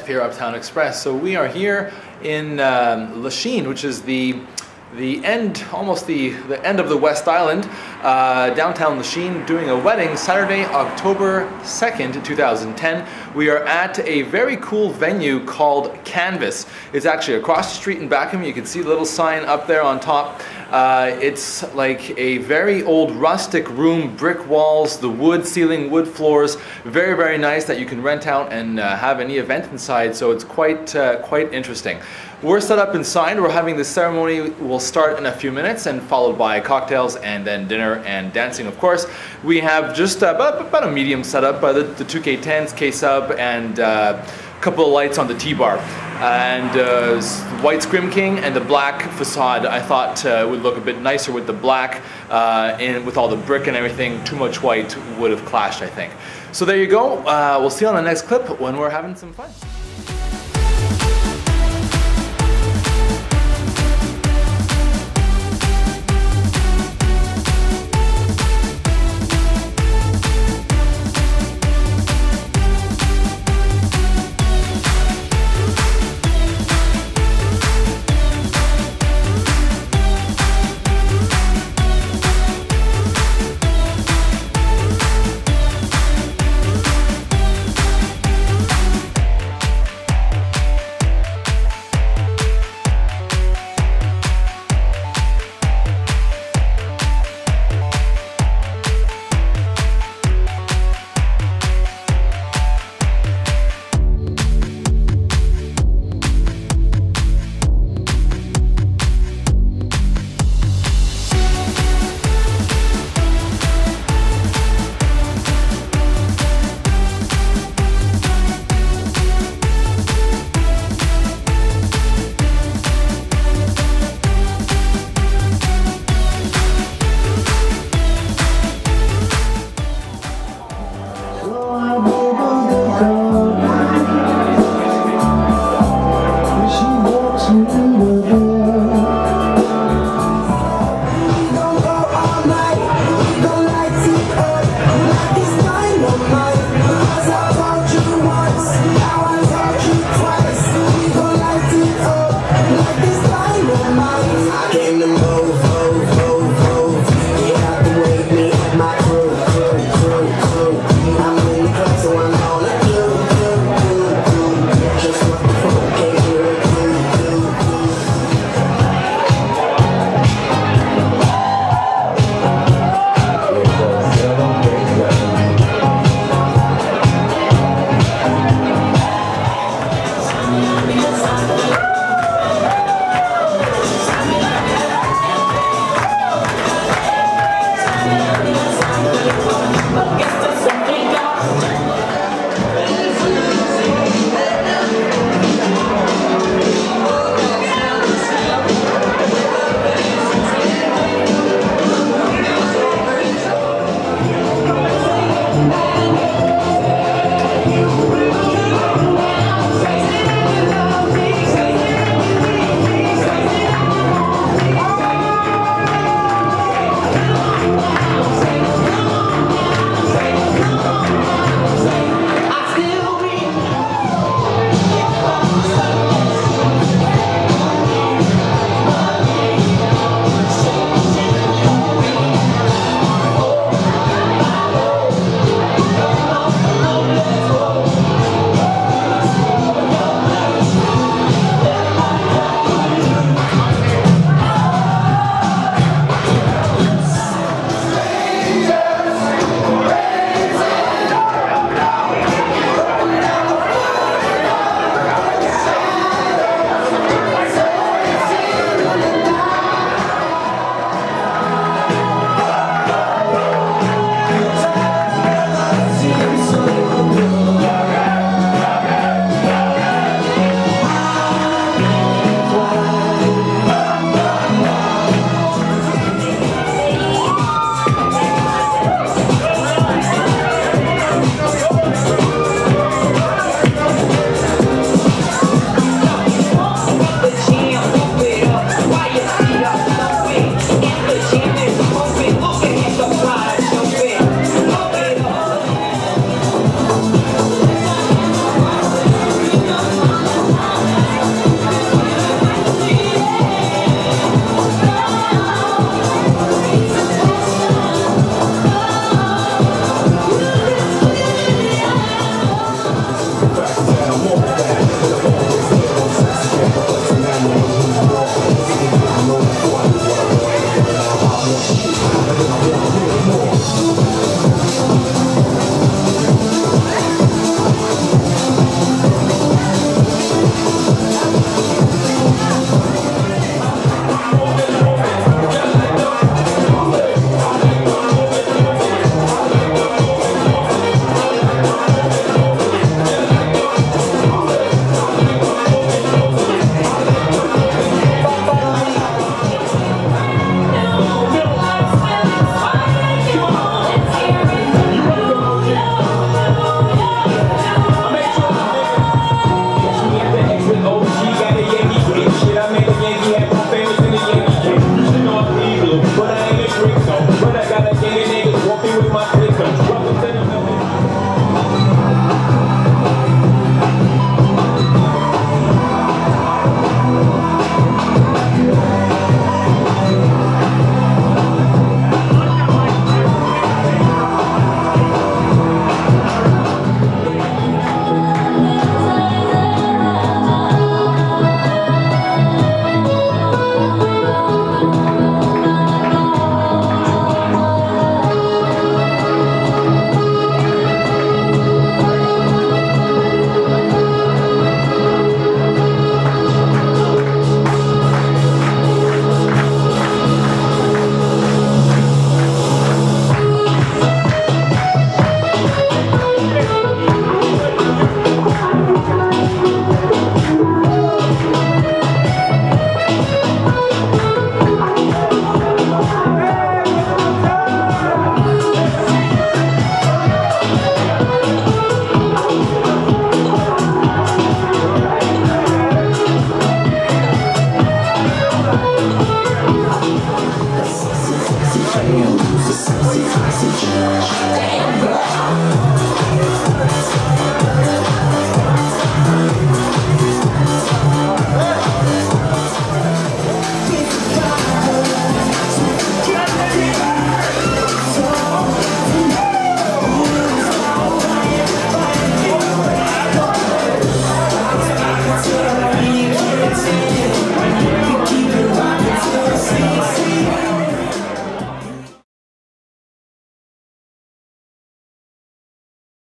life here, Uptown Express. So we are here in Lachine, which is the end, almost the end of the West Island, downtown Lachine, doing a wedding Saturday, October 2nd, 2010. We are at a very cool venue called Canvas. It's actually across the street in Backham. You can see the little sign up there on top. It's like a very old rustic room, brick walls, the wood ceiling, wood floors, very, very nice, that you can rent out and have any event inside, so it's quite interesting. We're set up inside. We're having the ceremony. Will start in a few minutes and followed by cocktails and then dinner and dancing, of course. We have just about a medium setup, the 2K10s, K-Sub, and a couple of lights on the T-bar. And white Scrim King and the black facade I thought would look a bit nicer with the black and with all the brick and everything. Too much white would have clashed, I think. So there you go. We'll see you on the next clip when we're having some fun. To